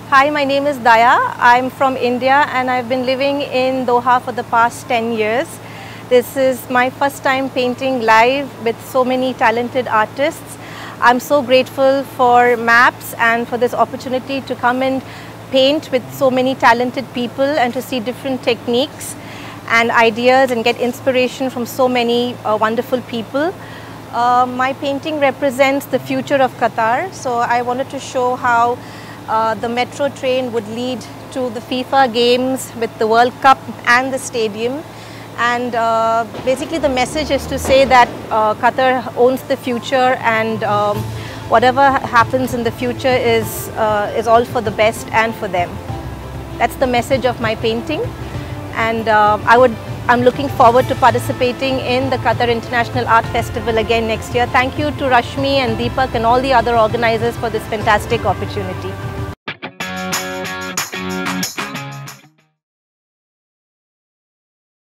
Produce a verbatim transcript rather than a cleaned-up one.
Hi, my name is Daya. I'm from India and I've been living in Doha for the past ten years. This is my first time painting live with so many talented artists. I'm so grateful for MAPS and for this opportunity to come and paint with so many talented people and to see different techniques and ideas and get inspiration from so many uh, wonderful people. Uh, my painting represents the future of Qatar, so I wanted to show how uh, the metro train would lead to the FIFA games with the World Cup and the stadium. And uh, basically the message is to say that uh, Qatar owns the future, and um, whatever happens in the future is, uh, is all for the best and for them. That's the message of my painting, and uh, I would, I'm looking forward to participating in the Qatar International Art Festival again next year. Thank you to Rashmi and Deepak and all the other organizers for this fantastic opportunity.